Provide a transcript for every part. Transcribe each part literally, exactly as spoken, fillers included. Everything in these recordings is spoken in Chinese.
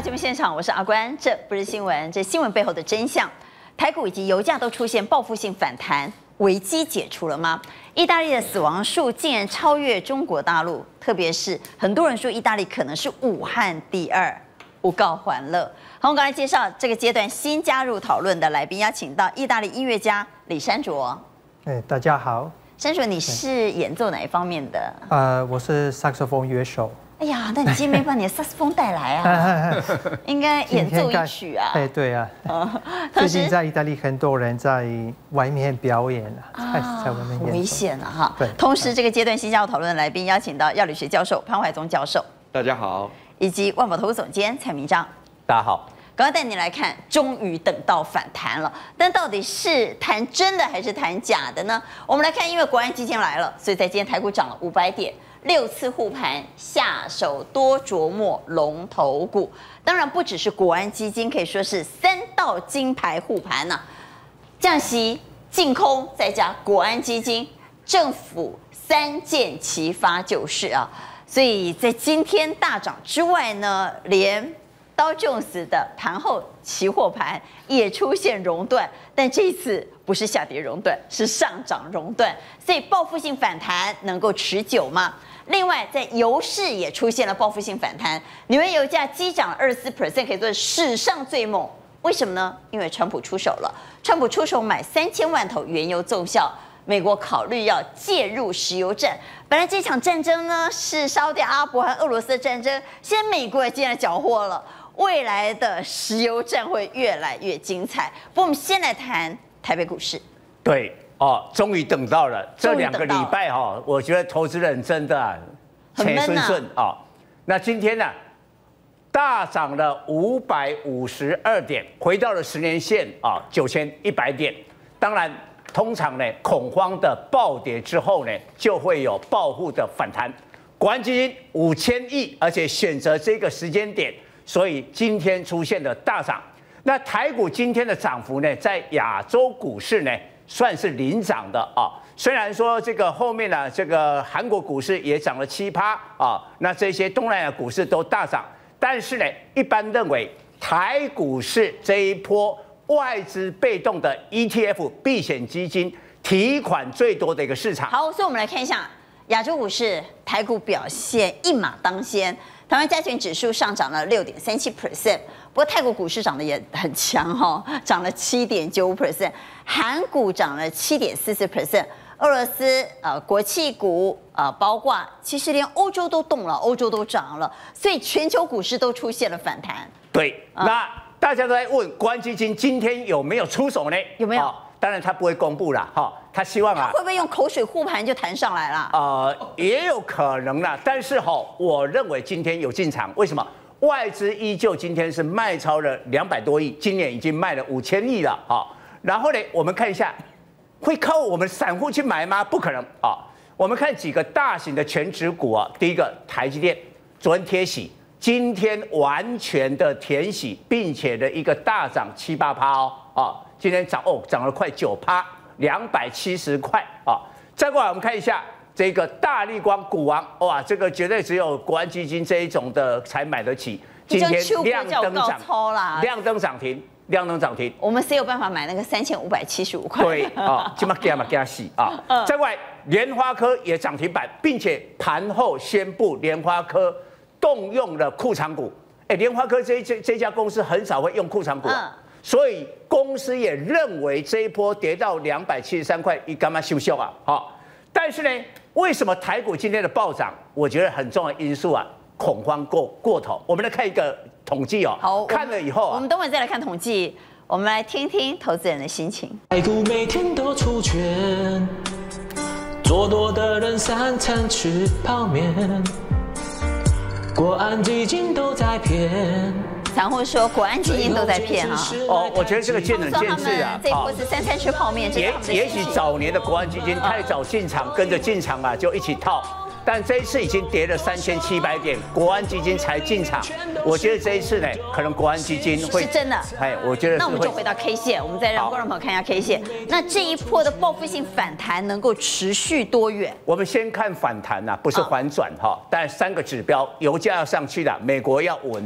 节目现场，我是阿关，这不是新闻，这新闻背后的真相。台股以及油价都出现报复性反弹，危机解除了吗？意大利的死亡数竟然超越中国大陆，特别是很多人说意大利可能是武汉第二。无告还乐。好，我刚才介绍这个阶段新加入讨论的来宾，邀请到意大利音乐家李山卓。 哎，大家好。 山卓，你是演奏哪一方面的？ 呃，我是萨克斯风乐手。 哎呀，那你今天没把你的萨克斯风带来啊？应该演奏一曲啊。 哎，对啊。最近在意大利很多人在外面表演啊，在外面演奏。 危险啊哈。 对。 同时，这个阶段新加入讨论的来宾，邀请到药理学教授潘怀宗教授。 大家好。 以及万宝投资总监蔡明彰。 大家好。 刚刚带你来看，终于等到反弹了，但到底是谈真的还是谈假的呢？我们来看，因为国安基金来了，所以在今天台股涨了五百点，六次护盘，下手多琢磨龙头股。当然不只是国安基金，可以说是三道金牌护盘呐、啊，降息、净空，再加国安基金，政府三箭齐发就是啊。所以在今天大涨之外呢，连道琼斯的盘后期货盘也出现熔断，但这一次不是下跌熔断，是上涨熔断。所以报复性反弹能够持久吗？另外，在油市也出现了报复性反弹，纽约油价激涨了二十四 percent， 可以说是史上最猛。为什么呢？因为川普出手了，川普出手买三千万头原油奏效。美国考虑要介入石油战，本来这场战争呢是沙特阿拉伯和俄罗斯的战争，现在美国也进来缴获了，未来的石油战会越来越精彩。不过我们先来谈台北股市。 对哦，终于等到了这两个礼拜哈、哦，我觉得投资人真的、啊、钱顺顺啊、哦。那今天呢，大涨了五百五十二点，回到了十年线啊九千一百点，当然。通常呢，恐慌的暴跌之后呢，就会有报复的反弹。国安基金五千亿，而且选择这个时间点，所以今天出现了大涨。那台股今天的涨幅呢，在亚洲股市呢，算是领涨的啊。虽然说这个后面呢，这个韩国股市也涨了七趴啊，那这些东南亚股市都大涨，但是呢，一般认为台股市这一波。外资被动的 E T F 避险基金提款最多的一个市场。 好，所以我们来看一下亚洲股市，台股表现一马当先，台湾加权指数上涨了六点三七 percent， 不过泰国股市涨得也很强哈、哦，涨了七点九五 percent， 韩股涨了七点四四 percent， 俄罗斯呃国企股呃包括其实连欧洲都动了，欧洲都涨了，所以全球股市都出现了反弹。 对，啊、那。大家都在问国安基金今天有没有出手呢？ 有没有？ 哦、当然他不会公布啦，哈、哦，他希望啊， 他会不会用口水护盘就弹上来了？ 呃，也有可能啦，但是哈、哦，我认为今天有进场，为什么？外资依旧今天是卖超了两百多亿，今年已经卖了五千亿了，哈、哦。然后呢，我们看一下，会靠我们散户去买吗？不可能啊、哦。我们看几个大型的全指股啊，第一个台积电，昨天贴息。今天完全的填息，并且的一个大涨七八趴哦，啊，今天涨哦，涨了快九趴，两百七十块啊。再过来我们看一下这个大立光股王，哇，这个绝对只有国安基金这一种的才买得起。今天亮灯涨，亮灯涨停，亮灯涨停。 我们谁有办法买那个三千五百七十五块？ 对啊，今嘛给嘛给洗啊。再过来，联发科也涨停板，并且盘后宣布联发科。动用了库藏股，哎，联发科这这这家公司很少会用库藏股、啊，嗯、所以公司也认为这一波跌到两百七十三块，你干嘛休息啊？好，但是呢，为什么台股今天的暴涨？我觉得很重要的因素啊，恐慌过过头。我们来看一个统计哦， 好， 看了以后、啊， 我们等会再来看统计，我们来听听投资人的心情。 台股每天都出拳，做多的人三餐吃泡面。国安基金都在骗， 散户说国安基金都在骗啊！ 哦，我觉得这个见仁见智啊。 这一波是三餐吃泡面， 也也许早年的国安基金太早进场，跟着进场啊，就一起套。但这一次已经跌了三千七百点，国安基金才进场。我觉得这一次呢，可能国安基金会是真的。 哎，我觉得是会。 那我们就回到 K 线，我们再让观众朋友看一下 K 线。那这一波的报复性反弹能够持续多远？ 我们先看反弹呐、啊，不是反转哈。但三个指标，油价要上去了，美国要稳了。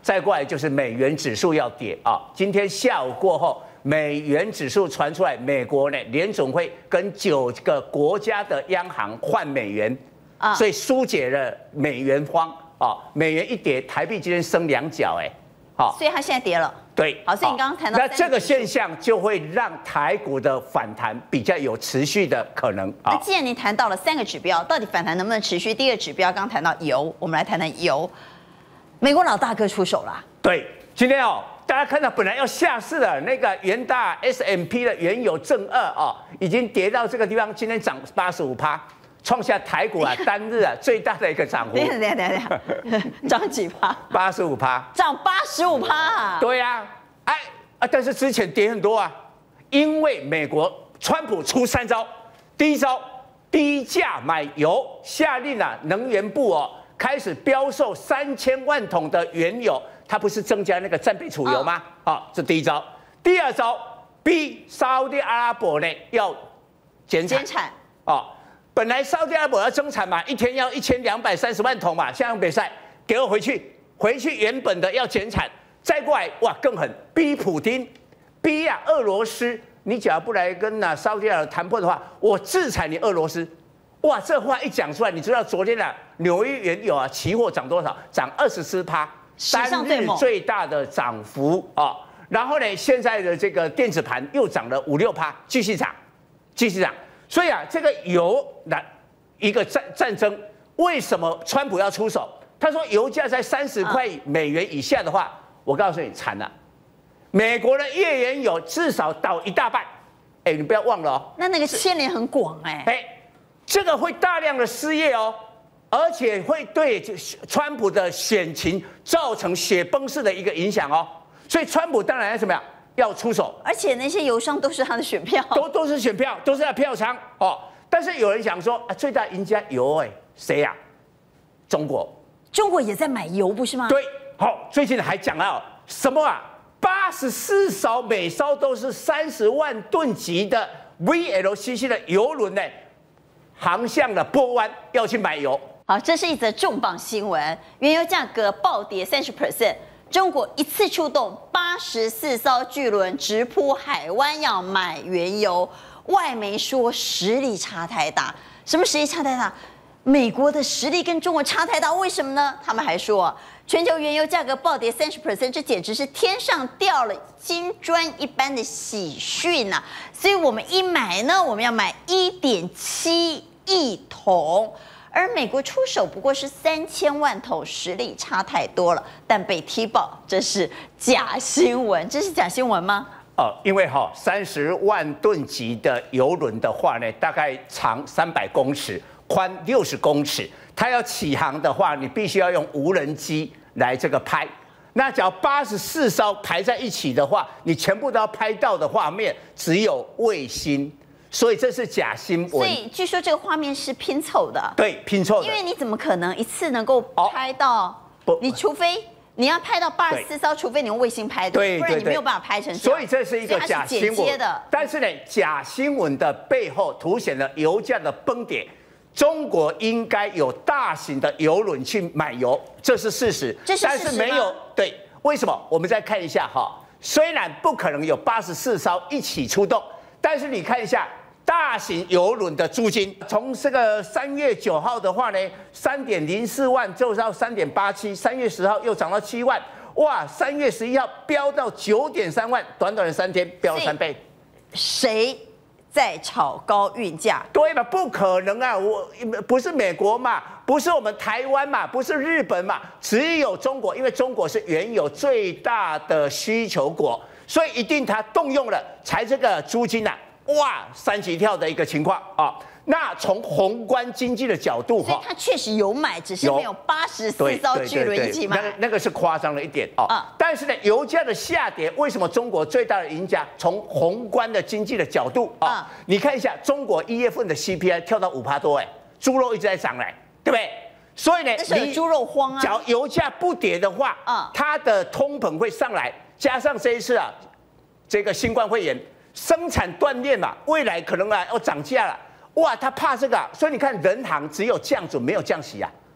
再过来就是美元指数要跌啊。今天下午过后，美元指数传出来，美国呢联总会跟九个国家的央行换美元，啊，所以疏解了美元荒啊。美元一跌，台币今天升两角，哎，好， 所以它现在跌了。 对， 好，所以你刚刚谈到， 那这个现象就会让台股的反弹比较有持续的可能啊。 那既然你谈到了三个指标，到底反弹能不能持续？第一个指标刚刚谈到油，我们来谈谈油。美国老大哥出手了。 对，今天哦，大家看到本来要下市的那个元大 S M P 的原油正二哦，已经跌到这个地方，今天涨八十五趴，创下台股啊单日啊最大的一个涨幅。 等一下，等一下，等一下，涨几趴？ 八十五趴， 涨八十五趴。 对呀、啊，哎啊，但是之前跌很多啊，因为美国川普出三招，第一招低价买油，下令啊能源部哦。开始标售三千万桶的原油，它不是增加那个战备储油吗？好、哦，这第一招。第二招，逼沙特阿拉伯呢要减产。减产哦，本来沙特阿拉伯要增产嘛，一天要一千两百三十万桶嘛，现在比赛给我回去，回去原本的要减产，再过来哇更狠，逼普丁，逼啊俄罗斯，你假如不来跟啊沙特阿拉伯谈判的话，我制裁你俄罗斯。哇，这话一讲出来，你知道昨天啊，纽约原油啊期货涨多少？涨二十四趴，单日最大的涨幅啊。然后呢，现在的这个电子盘又涨了五六趴，继续涨，继续涨。所以啊，这个油的一个战战争，为什么川普要出手？他说油价在三十块美元以下的话，我告诉你惨了，美国的页岩油至少倒一大半。哎，你不要忘了哦。 那那个牵连很广哎。 哎。这个会大量的失业哦，而且会对川普的选情造成雪崩式的一个影响哦。所以川普当然要怎么样？要出手。 而且那些油商都是他的选票， 都都是选票，都是他的票仓哦。但是有人想说啊，最大赢家油哎，谁呀、啊？中国。 中国也在买油不是吗？ 对，好、哦，最近还讲到什么啊？八十四艘，每艘都是三十万吨级的 V L C C 的油轮呢。航向了波湾要去买油， 好，这是一则重磅新闻，原油价格暴跌三十 percent， 中国一次出动八十四艘巨轮直扑海湾要买原油，外媒说实力差太大，什么实力差太大？美国的实力跟中国差太大，为什么呢？他们还说，全球原油价格暴跌三十 percent， 这简直是天上掉了金砖一般的喜讯呐、啊！所以我们一买呢，我们要买一点七亿桶，而美国出手不过是三千万桶，实力差太多了，但被踢爆，这是假新闻，这是假新闻吗？ 哦，因为哈三十万吨级的油轮的话呢，大概长三百公尺。宽六十公尺，它要起航的话，你必须要用无人机来这个拍。那只要八十四艘排在一起的话，你全部都要拍到的画面只有卫星，所以这是假新闻。 所以据说这个画面是拼凑的， 对，拼凑的。 因为你怎么可能一次能够拍到？哦、你除非你要拍到八十四艘，除非你用卫星拍的， 对， 不然你没有办法拍成这样。 所以这是一个假新闻的。 但是呢，假新闻的背后凸显了油价的崩跌。中国应该有大型的油轮去买油，这是事实。 这是事实吗？ 但是没有，对，为什么？我们再看一下哈，虽然不可能有八十四艘一起出动，但是你看一下大型油轮的租金，从这个三月九号的话呢，三点零四万就到三点八七，三月十号又涨到七万，哇，三月十一号飙到九点三万，短短的三天飙了三倍。 谁在炒高运价？ 对吧？不可能啊！我不是美国嘛，不是我们台湾嘛，不是日本嘛，只有中国，因为中国是原油最大的需求国，所以一定它动用了才这个租金啊，哇，三级跳的一个情况啊。那从宏观经济的角度， 所以它确实有买，只是没有八十四艘巨轮一起买。 那个那个是夸张了一点哦。啊、但是呢，油价的下跌，为什么中国最大的赢家？从宏观的经济的角度啊，啊你看一下中国一月份的 C P I 跳到五趴多，哎，猪肉一直在涨嘞，对不对？所以呢， 那是有猪肉荒啊。 只要油价不跌的话，啊，它的通膨会上来，加上这一次啊，这个新冠肺炎生产断裂嘛，未来可能啊要涨价了。哇，他怕这个、啊，所以你看，人行只有降准没有降息啊，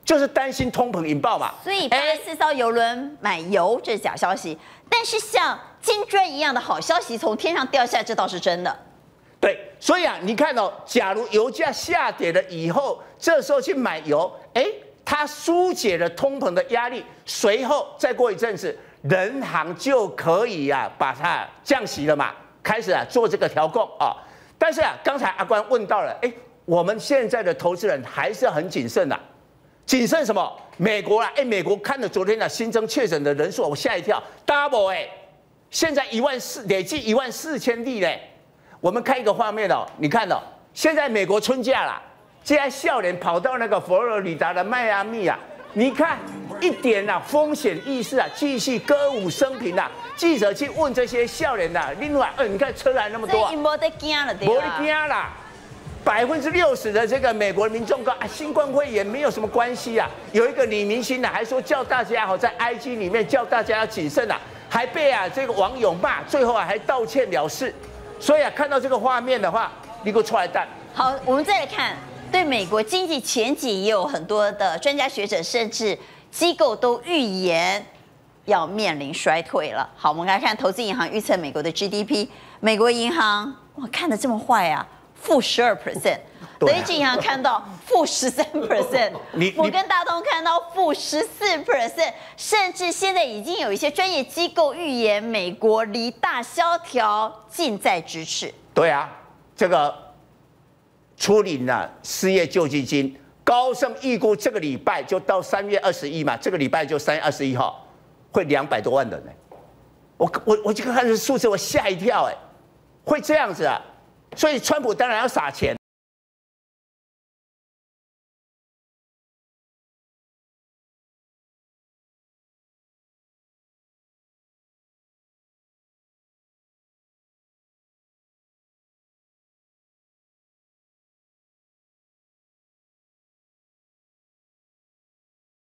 就是担心通膨引爆嘛。 所以八十四艘邮轮买油，这是假消息。但是像金砖一样的好消息从天上掉下来，这倒是真的。 对，所以啊，你看哦，假如油价下跌了以后，这时候去买油，哎，它疏解了通膨的压力，随后再过一阵子，人行就可以啊把它降息了嘛，开始啊做这个调控啊。但是啊，刚才阿关问到了，哎，我们现在的投资人还是很谨慎的、啊，谨慎什么？美国啊，哎，美国看了昨天的、啊、新增确诊的人数，我吓一跳 ，double 哎，现在一万四，累计一万四千例嘞。我们看一个画面哦，你看哦，现在美国春假啦，现在笑脸跑到那个佛罗里达的迈阿密啊，你看一点啊风险意识啊，继续歌舞升平啊。记者去问这些笑脸的，另外，呃，你看车来那么多、啊， 没得惊了，对吧？ 没得惊啦，百分之六十的这个美国民众说啊，新冠肺炎没有什么关系啊。有一个女明星呢、啊，还说叫大家哈在 I G 里面叫大家要谨慎啊，还被啊这个网友骂，最后啊还道歉了事。所以啊，看到这个画面的话，你给我出来蛋。 好，我们再来看，对美国经济前景也有很多的专家学者甚至机构都预言要面临衰退了。好，我们来看投资银行预测美国的 G D P， 美国银行哇看得这么坏啊，负十二 percent。德意志银行看到负十三 percent， 摩根大通看到负十四 percent， 甚至现在已经有一些专业机构预言美国离大萧条近在咫尺。 对啊，这个初领了失业救济金，高盛预估这个礼拜就到三月二十一嘛，这个礼拜就三月二十一号会两百多万人呢、欸。我我我这个看这数字，我吓一跳哎、欸，会这样子啊！所以川普当然要撒钱。